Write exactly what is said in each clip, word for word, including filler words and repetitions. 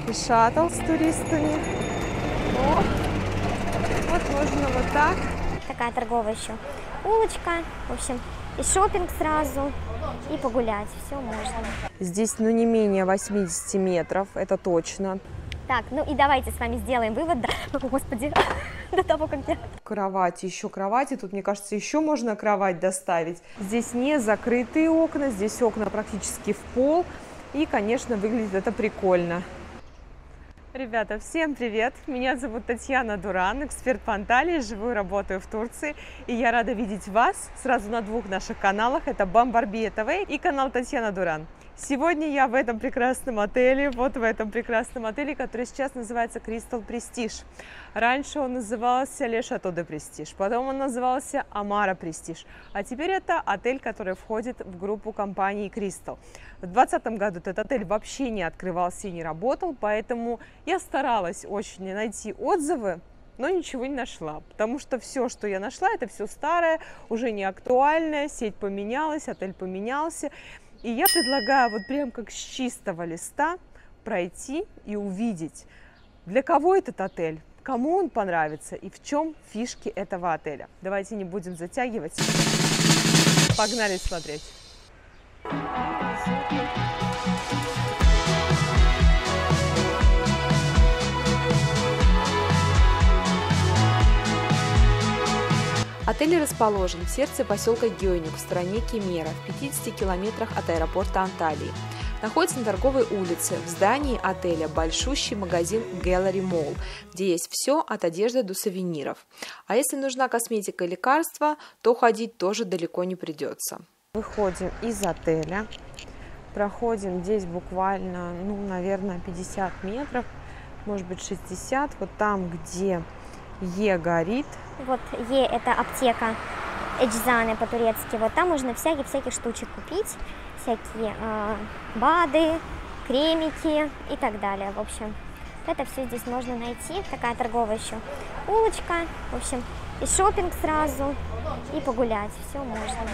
И шаттл с туристами. О, вот можно вот так. Такая торговая еще улочка. В общем, и шопинг сразу, и погулять. Все можно. Здесь, ну, не менее восьмидесяти метров, это точно. Так, ну и давайте с вами сделаем вывод, да, о, господи, до того, как я... Кровати, еще кровати, тут, мне кажется, еще можно кровать доставить. Здесь не закрытые окна, здесь окна практически в пол, и, конечно, выглядит это прикольно. Ребята, всем привет! Меня зовут Татьяна Дуран, эксперт по Анталии, живу и работаю в Турции, и я рада видеть вас сразу на двух наших каналах, это Бомбарбия ТВ и канал Татьяна Дуран. Сегодня я в этом прекрасном отеле, вот в этом прекрасном отеле, который сейчас называется Crystal Prestige. Раньше он назывался Le Chateau de Prestige, потом он назывался Amara Prestige, а теперь это отель, который входит в группу компании Crystal. В две тысячи двадцатом году этот отель вообще не открывался и не работал, поэтому я старалась очень найти отзывы, но ничего не нашла, потому что все, что я нашла, это все старое, уже не актуальное, сеть поменялась, отель поменялся. И я предлагаю вот прям как с чистого листа пройти и увидеть, для кого этот отель, кому он понравится и в чем фишки этого отеля. Давайте не будем затягивать. Погнали смотреть. Отель расположен в сердце поселка Гёйнюк в стране Кемера, в пятидесяти километрах от аэропорта Анталии. Находится на торговой улице. В здании отеля большущий магазин Gallery Mall, где есть все от одежды до сувениров. А если нужна косметика и лекарства, то ходить тоже далеко не придется. Выходим из отеля, проходим здесь буквально, ну, наверное, пятьдесят метров, может быть шестьдесят, вот там, где Е горит. Вот Е это аптека Эджзаны по-турецки. Вот там можно всяких-всяких штучек купить. Всякие э, БАДы, кремики и так далее. В общем, это все здесь можно найти. Такая торговая еще улочка. В общем, и шопинг сразу, и погулять. Все можно.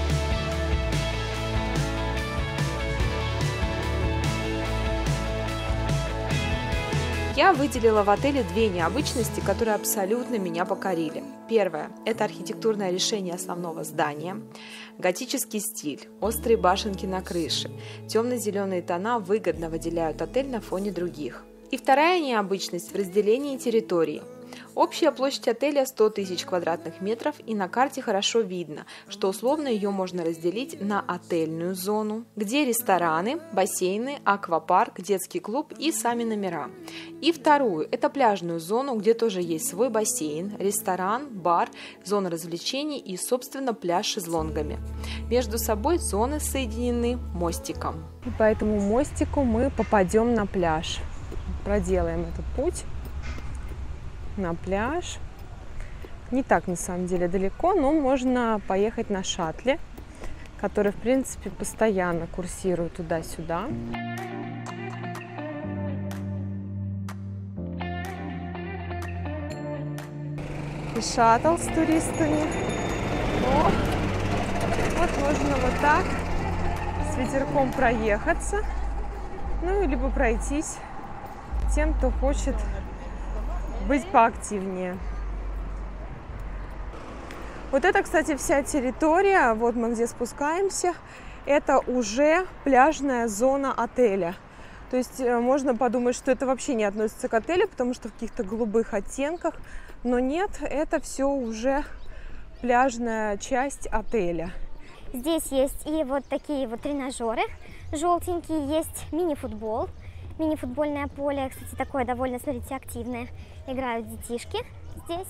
Я выделила в отеле две необычности, которые абсолютно меня покорили. Первое – это архитектурное решение основного здания, готический стиль, острые башенки на крыше, темно-зеленые тона выгодно выделяют отель на фоне других. И вторая необычность в разделении территории. Общая площадь отеля сто тысяч квадратных метров, и на карте хорошо видно, что условно ее можно разделить на отельную зону, где рестораны, бассейны, аквапарк, детский клуб и сами номера. И вторую – это пляжную зону, где тоже есть свой бассейн, ресторан, бар, зона развлечений и, собственно, пляж с шезлонгами. Между собой зоны соединены мостиком. И по этому мостику мы попадем на пляж. Проделаем этот путь на пляж. Не так, на самом деле, далеко, но можно поехать на шаттле, который, в принципе, постоянно курсирует туда-сюда. И шаттл с туристами. О, вот можно вот так с ветерком проехаться, ну, либо пройтись тем, кто хочет быть поактивнее. Вот это, кстати, вся территория, вот мы где спускаемся, это уже пляжная зона отеля. То есть можно подумать, что это вообще не относится к отелю, потому что в каких-то голубых оттенках, но нет, это все уже пляжная часть отеля. Здесь есть и вот такие вот тренажеры желтенькие, есть мини-футбол. Мини-футбольное поле, кстати, такое довольно, смотрите, активное. Играют детишки здесь.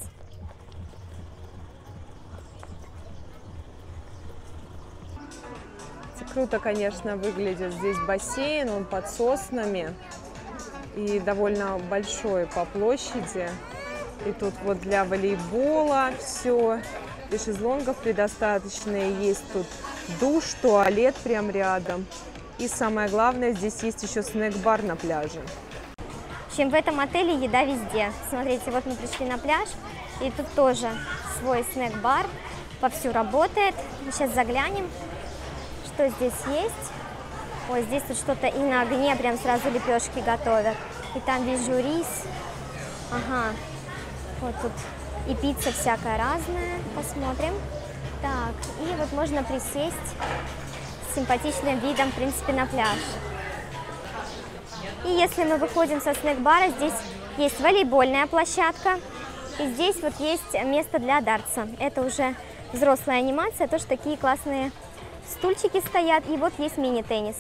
Круто, конечно, выглядит здесь бассейн, он под соснами и довольно большой по площади. И тут вот для волейбола все, и шезлонгов предостаточно, и есть тут душ, туалет прям рядом. И самое главное, здесь есть еще снэк-бар на пляже. В общем, в этом отеле еда везде. Смотрите, вот мы пришли на пляж, и тут тоже свой снэк-бар вовсю работает. Мы сейчас заглянем, что здесь есть. Ой, здесь тут что-то и на огне прям сразу лепешки готовят. И там вижу рис. Ага, вот тут и пицца всякая разная. Посмотрим. Так, и вот можно присесть с симпатичным видом, в принципе, на пляж. И если мы выходим со снэк-бара, здесь есть волейбольная площадка. И здесь вот есть место для дартса. Это уже взрослая анимация, тоже такие классные стульчики стоят. И вот есть мини-теннис.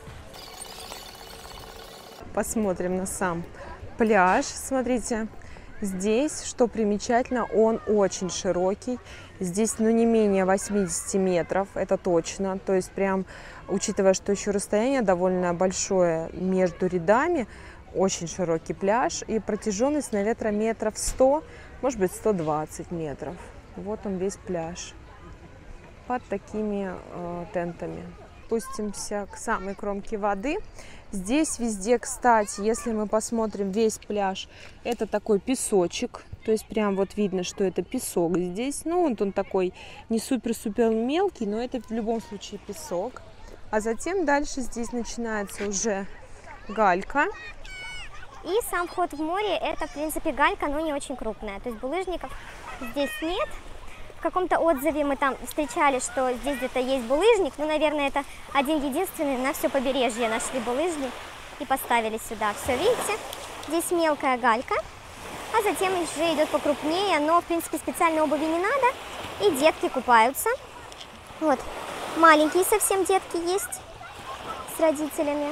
Посмотрим на сам пляж. Смотрите, здесь, что примечательно, он очень широкий. Здесь, ну, не менее восьмидесяти метров, это точно. То есть прям, учитывая, что еще расстояние довольно большое между рядами, очень широкий пляж. И протяженность, наверное, метров сто, может быть, сто двадцать метров. Вот он весь пляж под такими э, тентами. Спустимся к самой кромке воды. Здесь везде, кстати, если мы посмотрим весь пляж, это такой песочек. То есть прям вот видно, что это песок здесь. Ну, вот он такой не супер-супер мелкий, но это в любом случае песок. А затем дальше здесь начинается уже галька. И сам вход в море, это, в принципе, галька, но не очень крупная. То есть булыжников здесь нет. В каком-то отзыве мы там встречали, что здесь где-то есть булыжник. Ну, наверное, это один-единственный. На все побережье нашли булыжник и поставили сюда. Все, видите? Здесь мелкая галька, а затем уже идет покрупнее. Но, в принципе, специальной обуви не надо. И детки купаются. Вот. Маленькие совсем детки есть с родителями.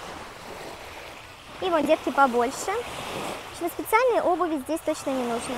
И вот детки побольше. В общем, специальной обуви здесь точно не нужно.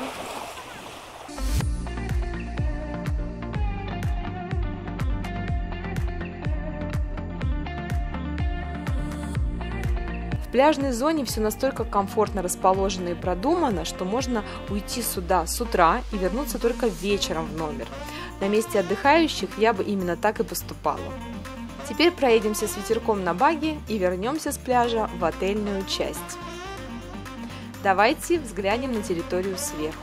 В пляжной зоне все настолько комфортно расположено и продумано, что можно уйти сюда с утра и вернуться только вечером в номер. На месте отдыхающих я бы именно так и поступала. Теперь проедемся с ветерком на багги и вернемся с пляжа в отельную часть. Давайте взглянем на территорию сверху.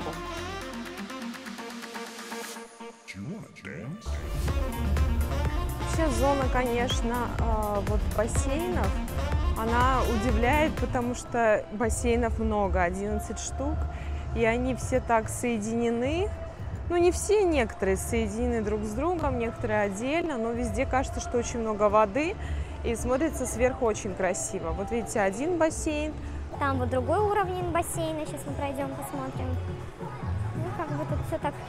Вообще зона, конечно, вот бассейнов, она удивляет, потому что бассейнов много, одиннадцать штук, и они все так соединены. Ну, не все, некоторые соединены друг с другом, некоторые отдельно, но везде кажется, что очень много воды, и смотрится сверху очень красиво. Вот видите, один бассейн. Там вот другой уровень бассейна, сейчас мы пройдем, посмотрим. Ну, как бы тут все так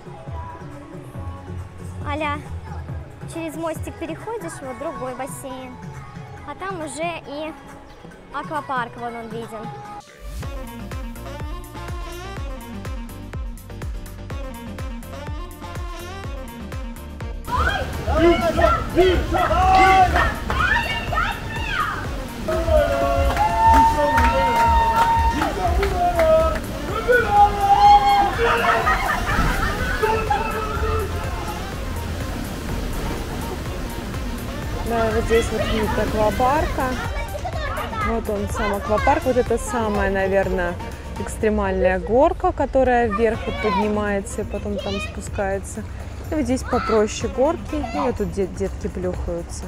а-ля через мостик переходишь, вот другой бассейн. А там уже и аквапарк, вон он виден. Да, вот здесь вот вид аквапарка. Вот он сам аквапарк. Вот это самая, наверное, экстремальная горка, которая вверх вот поднимается и потом там спускается. И вот здесь попроще горки. И вот тут дет детки плюхаются.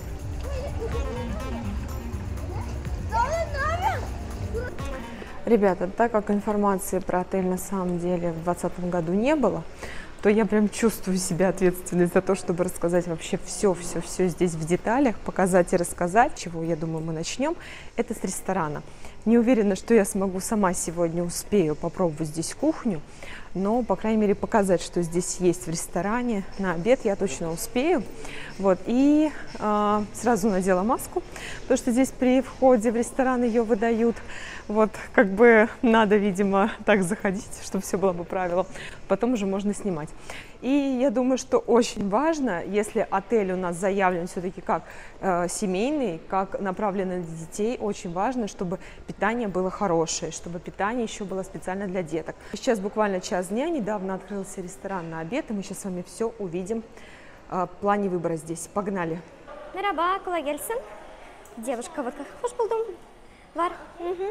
Ребята, так как информации про отель на самом деле в двадцатом году не было, то я прям чувствую себя ответственной за то, чтобы рассказать вообще все-все-все здесь в деталях, показать и рассказать. Чего, я думаю, мы начнем. Это с ресторана. Не уверена, что я смогу сама сегодня успею попробовать здесь кухню, но, по крайней мере, показать, что здесь есть в ресторане. На обед я точно успею. Вот. И э, сразу надела маску, потому что здесь при входе в ресторан ее выдают. Вот, как бы надо, видимо, так заходить, чтобы все было по правилам. Потом уже можно снимать. И я думаю, что очень важно, если отель у нас заявлен все-таки как э, семейный, как направленный на детей, очень важно, чтобы питание было хорошее, чтобы питание еще было специально для деток. Сейчас буквально час дня, недавно открылся ресторан на обед, и мы сейчас с вами все увидим э, в плане выбора здесь. Погнали! Merhaba, kolay gelsin. Девушка, вот как хош buldum. Var. Угу.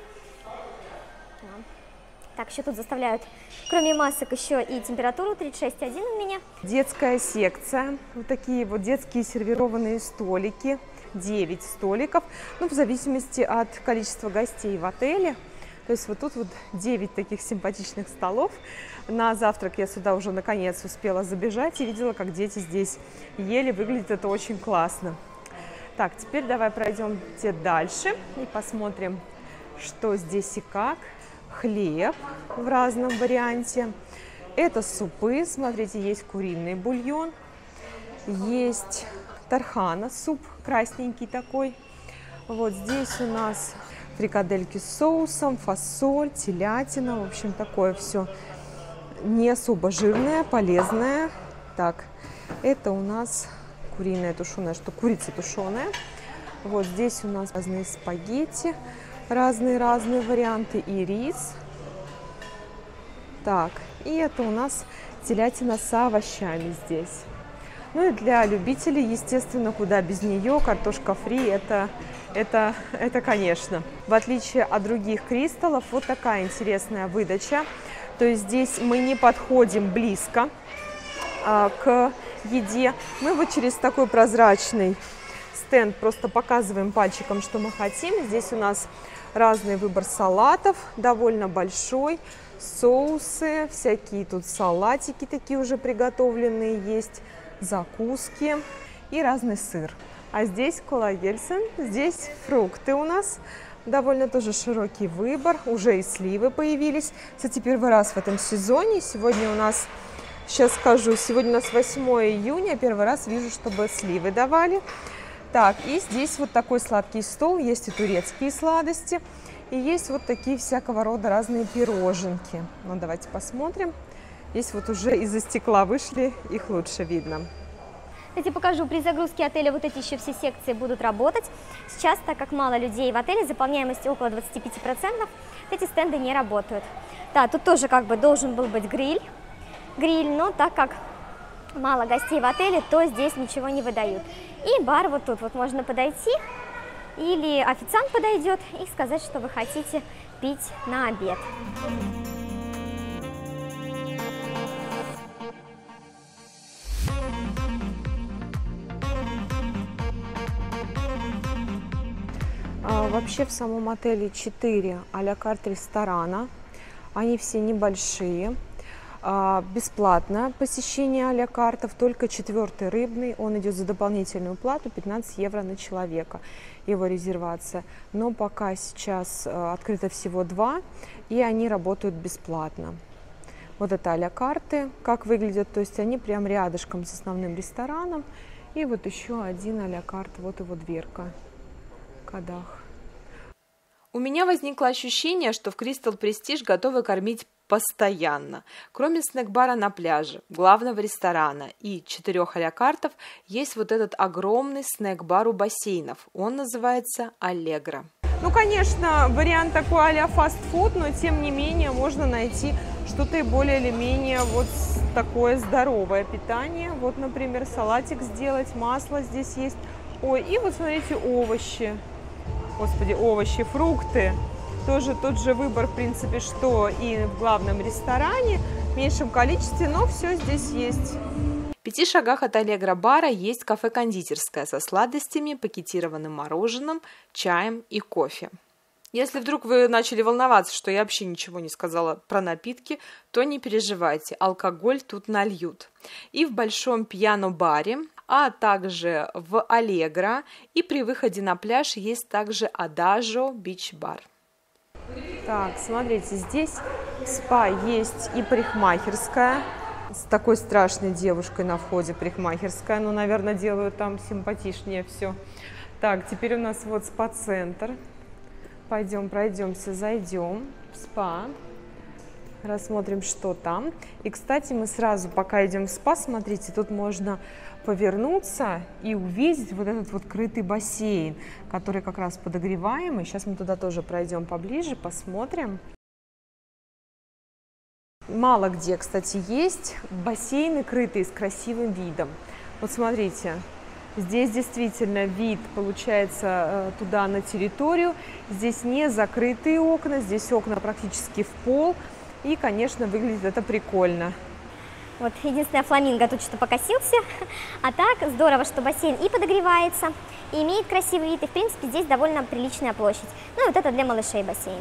Так, еще тут заставляют, кроме масок, еще и температуру тридцать шесть и один у меня. Детская секция, вот такие вот детские сервированные столики. девять столиков, ну, в зависимости от количества гостей в отеле. То есть вот тут вот девять таких симпатичных столов. На завтрак я сюда уже наконец успела забежать и видела, как дети здесь ели. Выглядит это очень классно. Так, теперь давай пройдемте дальше и посмотрим, что здесь и как. Хлеб в разном варианте. Это супы. Смотрите, есть куриный бульон. Есть тархана, суп красненький такой. Вот здесь у нас фрикадельки с соусом, фасоль, телятина. В общем, такое все не особо жирное, полезное. Так, это у нас куриная тушеная, что курица тушеная. Вот здесь у нас разные спагетти, разные-разные варианты и рис. Так, и это у нас телятина с овощами здесь. Ну и для любителей, естественно, куда без нее, картошка фри, это, это, это конечно. В отличие от других кристаллов, вот такая интересная выдача. То есть здесь мы не подходим близко а, к еде. Мы вот через такой прозрачный стенд просто показываем пальчиком, что мы хотим. Здесь у нас разный выбор салатов, довольно большой. Соусы, всякие тут салатики такие уже приготовленные есть. Закуски и разный сыр. А здесь коллагельсен, здесь фрукты у нас. Довольно тоже широкий выбор. Уже и сливы появились. Кстати, первый раз в этом сезоне. Сегодня у нас, сейчас скажу, сегодня у нас восьмое июня. Первый раз вижу, чтобы сливы давали. Так, и здесь вот такой сладкий стол. Есть и турецкие сладости. И есть вот такие всякого рода разные пироженки. Ну, давайте посмотрим. Здесь вот уже из-за стекла вышли, их лучше видно. Кстати, покажу, при загрузке отеля вот эти еще все секции будут работать. Сейчас, так как мало людей в отеле, заполняемость около двадцати пяти процентов, эти стенды не работают. Да, тут тоже как бы должен был быть гриль, гриль, но так как мало гостей в отеле, то здесь ничего не выдают. И бар вот тут, вот можно подойти, или официант подойдет и сказать, что вы хотите пить на обед. Вообще в самом отеле четыре а-ля карт ресторана, они все небольшие, бесплатное посещение а-ля картов, только четвертый рыбный, он идет за дополнительную плату пятнадцать евро на человека, его резервация, но пока сейчас открыто всего два, и они работают бесплатно. Вот это а-ля карты, как выглядят, то есть они прям рядышком с основным рестораном, и вот еще один а-ля карт, вот его дверка, Кадах. У меня возникло ощущение, что в Crystal Prestige готовы кормить постоянно. Кроме снэк-бара на пляже, главного ресторана и четырех а-ля картов, есть вот этот огромный снэк-бар у бассейнов. Он называется Allegro. Ну, конечно, вариант такой а-ля фастфуд, но тем не менее можно найти что-то и более или менее вот такое здоровое питание. Вот, например, салатик сделать, масло здесь есть. Ой, и вот смотрите, овощи. Господи, овощи, фрукты. Тоже тот же выбор, в принципе, что и в главном ресторане. В меньшем количестве, но все здесь есть. В пяти шагах от Allegro бара есть кафе-кондитерское со сладостями, пакетированным мороженым, чаем и кофе. Если вдруг вы начали волноваться, что я вообще ничего не сказала про напитки, то не переживайте, алкоголь тут нальют. И в большом пьяно-баре, а также в Allegro и при выходе на пляж есть также Adagio Beach Bar. Так, смотрите, здесь в спа есть и парикмахерская. С такой страшной девушкой на входе парикмахерская. Ну, наверное, делают там симпатичнее все. Так, теперь у нас вот спа-центр. Пойдем, пройдемся, зайдем в спа. Рассмотрим, что там. И, кстати, мы сразу, пока идем в спа, смотрите, тут можно повернуться и увидеть вот этот вот крытый бассейн, который как раз подогреваемый. Сейчас мы туда тоже пройдем поближе, посмотрим. Мало где, кстати, есть бассейны крытые с красивым видом. Вот смотрите, здесь действительно вид получается туда на территорию. Здесь не закрытые окна, здесь окна практически в пол. И, конечно, выглядит это прикольно. Вот единственное, фламинго тут что-то покосился, а так здорово, что бассейн и подогревается, и имеет красивый вид, и в принципе здесь довольно приличная площадь. Ну и вот это для малышей бассейн.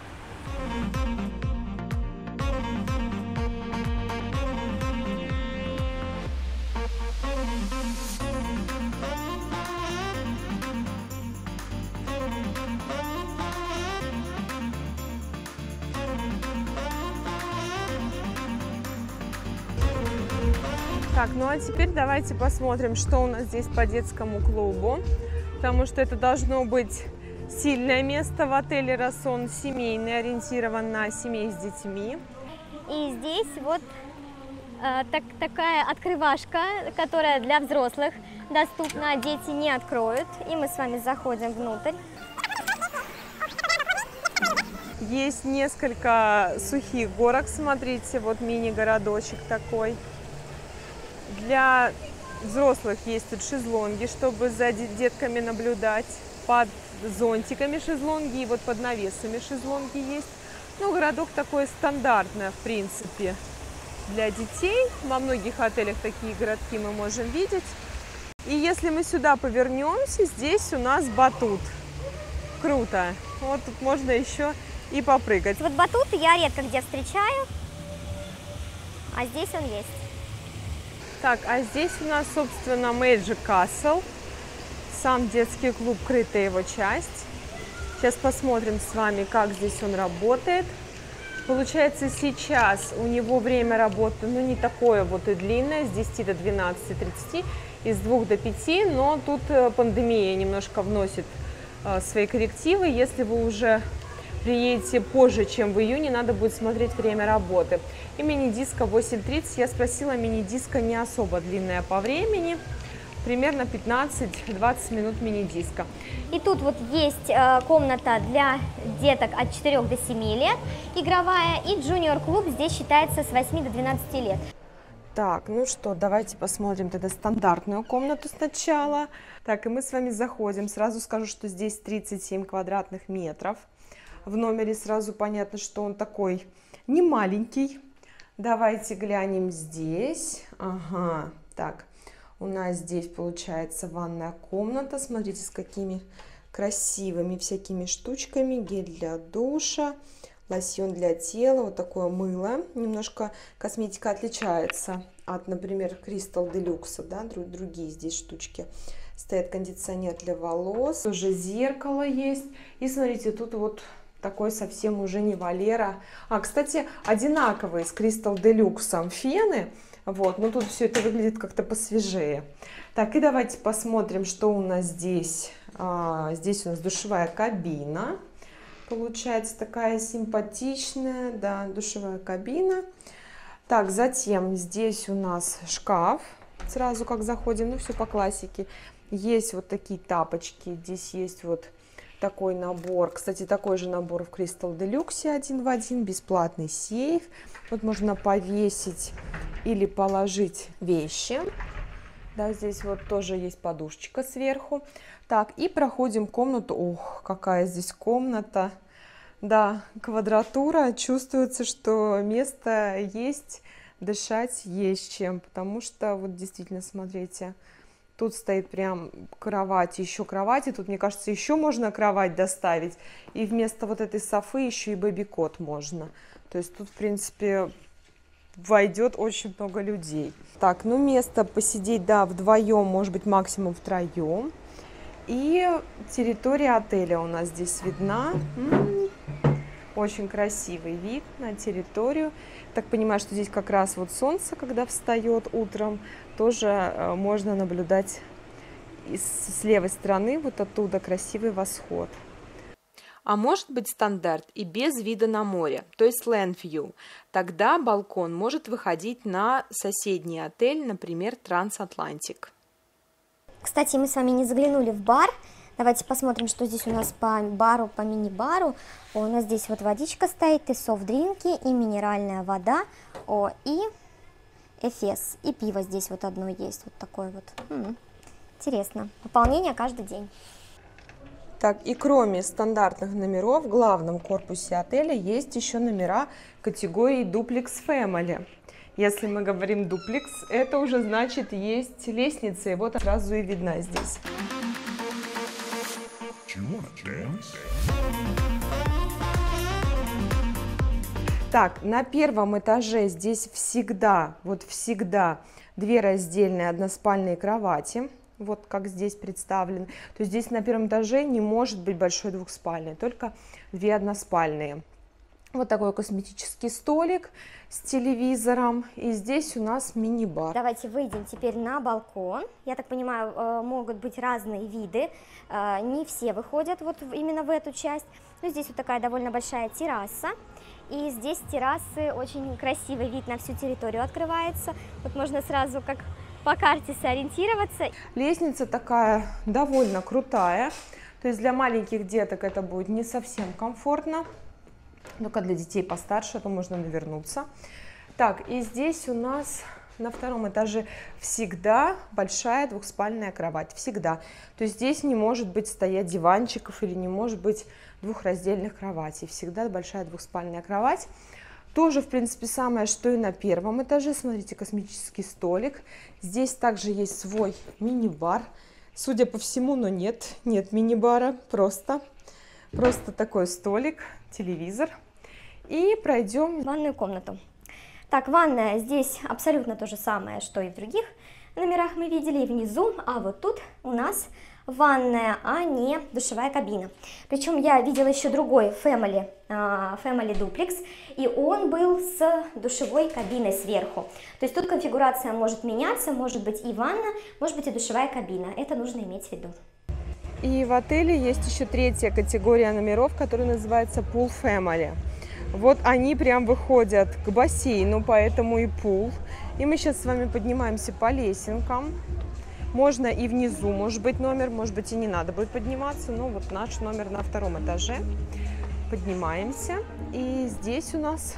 Так, ну а теперь давайте посмотрим, что у нас здесь по детскому клубу, потому что это должно быть сильное место в отеле, раз он семейный, ориентирован на семей с детьми. И здесь вот э, так, такая открывашка, которая для взрослых доступна, дети не откроют, и мы с вами заходим внутрь. Есть несколько сухих горок, смотрите, вот мини-городочек такой. Для взрослых есть тут шезлонги, чтобы за детками наблюдать. Под зонтиками шезлонги и вот под навесами шезлонги есть. Ну, городок такой стандартный, в принципе, для детей. Во многих отелях такие городки мы можем видеть. И если мы сюда повернемся, здесь у нас батут. Круто. Вот тут можно еще и попрыгать. Вот батут я редко где встречаю, а здесь он есть. Так, а здесь у нас, собственно, Magic Castle, сам детский клуб, крытая его часть. Сейчас посмотрим с вами, как здесь он работает. Получается, сейчас у него время работы, ну, не такое вот и длинное, с десяти до двенадцати тридцати, и с двух до пяти, но тут пандемия немножко вносит э, свои коррективы. Если вы уже приедете позже, чем в июне, надо будет смотреть время работы. И мини-диско восемь тридцать. Я спросила, мини-диско не особо длинная по времени. Примерно пятнадцать-двадцать минут мини-диско. И тут вот есть э, комната для деток от четырёх до семи лет, игровая, и джуниор-клуб здесь считается с восьми до двенадцати лет. Так, ну что, давайте посмотрим тогда стандартную комнату сначала. Так, и мы с вами заходим. Сразу скажу, что здесь тридцать семь квадратных метров. В номере сразу понятно, что он такой не маленький. Давайте глянем здесь. Ага, так, у нас здесь получается ванная комната. Смотрите, с какими красивыми всякими штучками. Гель для душа, лосьон для тела, вот такое мыло. Немножко косметика отличается от, например, Crystal Deluxe, да, другие здесь штучки. Стоит кондиционер для волос, уже зеркало есть. И смотрите, тут вот такой совсем уже не Валера. А, кстати, одинаковые с Crystal Deluxe фены. Вот, но тут все это выглядит как-то посвежее. Так, и давайте посмотрим, что у нас здесь. А, здесь у нас душевая кабина. Получается такая симпатичная, да, душевая кабина. Так, затем здесь у нас шкаф. Сразу как заходим, ну все по классике. Есть вот такие тапочки. Здесь есть вот такой набор. Кстати, такой же набор в Crystal Deluxe один в один. Бесплатный сейф. Вот можно повесить или положить вещи. Да, здесь вот тоже есть подушечка сверху. Так, и проходим комнату. Ох, какая здесь комната. Да, квадратура. Чувствуется, что место есть, дышать есть чем. Потому что, вот действительно, смотрите, тут стоит прям кровать, еще кровати. Тут, мне кажется, еще можно кровать доставить. И вместо вот этой софы еще и бэби-кот можно. То есть тут, в принципе, войдет очень много людей. Так, ну место посидеть, да, вдвоем, может быть, максимум втроем. И территория отеля у нас здесь видна. М-м-м. Очень красивый вид на территорию. Так понимаю, что здесь как раз вот солнце, когда встает утром, тоже э, можно наблюдать и с левой стороны, вот оттуда красивый восход. А может быть стандарт и без вида на море, то есть land view. Тогда балкон может выходить на соседний отель, например, Трансатлантик. Кстати, мы с вами не заглянули в бар. Давайте посмотрим, что здесь у нас по бару, по мини-бару. О, у нас здесь вот водичка стоит, и софт-дринки, и минеральная вода, о, и Эфес, и пиво здесь вот одно есть, вот такое вот. М-м, интересно. Пополнение каждый день. Так, и кроме стандартных номеров, в главном корпусе отеля есть еще номера категории Duplex Family. Если мы говорим дуплекс, это уже значит есть лестница, и вот сразу и видна здесь. Так, на первом этаже здесь всегда, вот всегда две раздельные односпальные кровати, вот как здесь представлен. То есть здесь на первом этаже не может быть большой двухспальной, только две односпальные. Вот такой косметический столик с телевизором, и здесь у нас мини-бар. Давайте выйдем теперь на балкон. Я так понимаю, могут быть разные виды, не все выходят вот именно в эту часть. Но здесь вот такая довольно большая терраса, и здесь с террасы очень красивый вид на всю территорию открывается. Вот можно сразу как по карте сориентироваться. Лестница такая довольно крутая, то есть для маленьких деток это будет не совсем комфортно. Только для детей постарше, то можно навернуться. Так, и здесь у нас на втором этаже всегда большая двухспальная кровать. Всегда. То есть здесь не может быть стоять диванчиков или не может быть двухраздельных кроватей. Всегда большая двухспальная кровать. Тоже, в принципе, самое, что и на первом этаже. Смотрите, космический столик. Здесь также есть свой мини-бар. Судя по всему, но нет, нет мини-бара, просто, просто такой столик. Телевизор. И пройдем в ванную комнату. Так, ванная здесь абсолютно то же самое, что и в других номерах мы видели, и внизу, а вот тут у нас ванная, а не душевая кабина. Причем я видела еще другой Family, Family Duplex, и он был с душевой кабиной сверху. То есть тут конфигурация может меняться, может быть и ванна, может быть и душевая кабина. Это нужно иметь в виду. И в отеле есть еще третья категория номеров, которая называется Pool Family. Вот они прям выходят к бассейну, поэтому и пул. И мы сейчас с вами поднимаемся по лесенкам. Можно и внизу, может быть, номер, может быть, и не надо будет подниматься. Но вот наш номер на втором этаже. Поднимаемся. И здесь у нас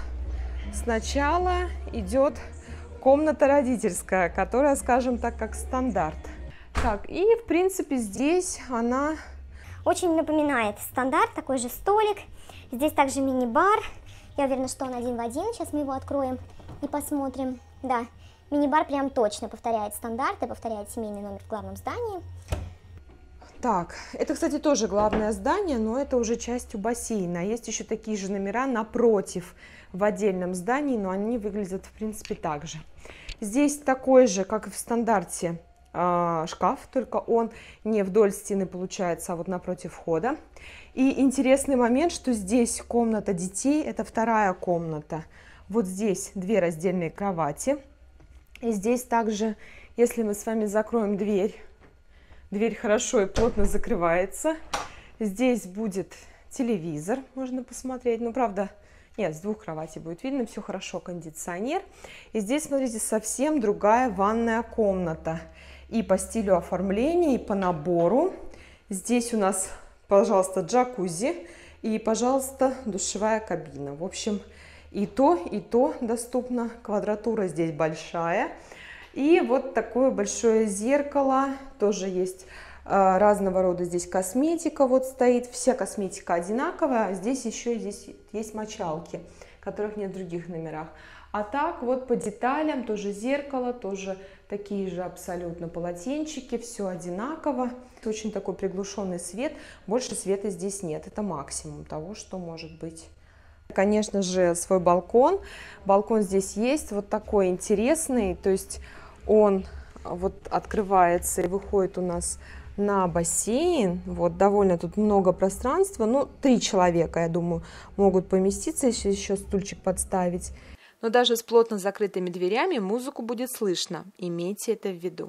сначала идет комната родительская, которая, скажем так, как стандарт. Так, и в принципе здесь она очень напоминает стандарт, такой же столик. Здесь также мини-бар. Я уверена, что он один в один. Сейчас мы его откроем и посмотрим. Да, мини-бар прям точно повторяет стандарты, повторяет семейный номер в главном здании. Так, это, кстати, тоже главное здание, но это уже частью бассейна. Есть еще такие же номера напротив в отдельном здании, но они выглядят в принципе так же. Здесь такой же, как и в стандарте, шкаф, только он не вдоль стены получается, а вот напротив входа. И интересный момент, что здесь комната детей, это вторая комната. Вот здесь две раздельные кровати. И здесь также, если мы с вами закроем дверь, дверь хорошо и плотно закрывается. Здесь будет телевизор, можно посмотреть. Ну, правда, нет, с двух кроватей будет видно, все хорошо, кондиционер. И здесь, смотрите, совсем другая ванная комната. И по стилю оформления, и по набору. Здесь у нас, пожалуйста, джакузи и, пожалуйста, душевая кабина. В общем, и то, и то доступно. Квадратура здесь большая. И вот такое большое зеркало. Тоже есть э, разного рода здесь косметика. Вот стоит. Вся косметика одинаковая. А здесь еще здесь есть мочалки, которых нет в других номерах. А так вот по деталям тоже зеркало, тоже такие же абсолютно полотенчики, все одинаково. Очень такой приглушенный свет, больше света здесь нет, это максимум того, что может быть. Конечно же, свой балкон. Балкон здесь есть, вот такой интересный, то есть он вот открывается и выходит у нас на бассейн. Вот довольно тут много пространства, ну три человека, я думаю, могут поместиться, если еще стульчик подставить. Но даже с плотно закрытыми дверями музыку будет слышно. Имейте это в виду.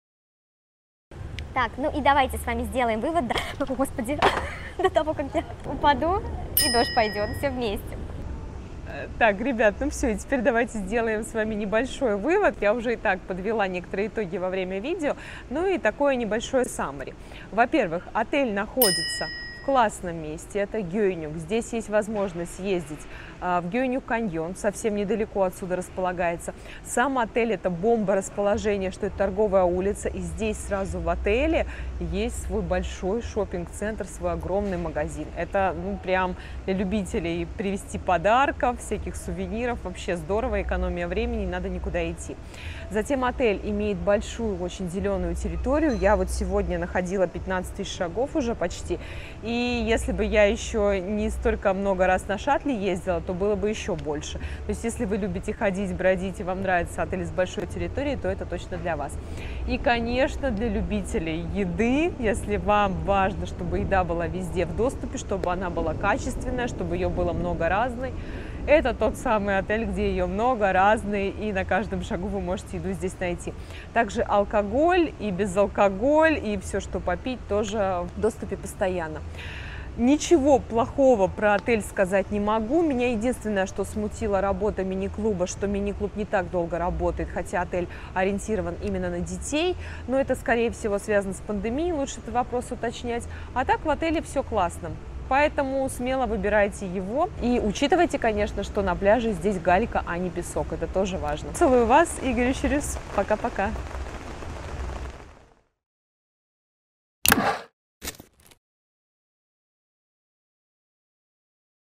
Так, ну и давайте с вами сделаем вывод. Да, о, Господи, до того, как я упаду, и дождь пойдет. Все вместе. Так, ребят, ну все, и теперь давайте сделаем с вами небольшой вывод. Я уже и так подвела некоторые итоги во время видео. Ну и такое небольшое саммари. Во-первых, отель находится в классном месте, это Гёйнюк. Здесь есть возможность ездить в Гёйнюк каньон, совсем недалеко отсюда располагается. Сам отель – это бомба расположения, что это торговая улица, и здесь сразу в отеле есть свой большой шопинг-центр, свой огромный магазин. Это ну, прям для любителей привезти подарков, всяких сувениров, вообще здорово, экономия времени, не надо никуда идти. Затем отель имеет большую, очень зеленую территорию. Я вот сегодня находила пятнадцать тысяч шагов уже почти, и если бы я еще не столько много раз на шаттле ездила, то было бы еще больше. То есть, если вы любите ходить, бродить, и вам нравится отель с большой территорией, то это точно для вас. И, конечно, для любителей еды, если вам важно, чтобы еда была везде в доступе, чтобы она была качественная, чтобы ее было много разной, это тот самый отель, где ее много, разной, и на каждом шагу вы можете еду здесь найти. Также алкоголь и безалкоголь, и все, что попить, тоже в доступе постоянно. Ничего плохого про отель сказать не могу. Меня единственное, что смутило работа мини-клуба, что мини-клуб не так долго работает, хотя отель ориентирован именно на детей. Но это, скорее всего, связано с пандемией, лучше этот вопрос уточнять. А так в отеле все классно. Поэтому смело выбирайте его. И учитывайте, конечно, что на пляже здесь галька, а не песок. Это тоже важно. Целую вас, Игорь Щерюс. Пока-пока.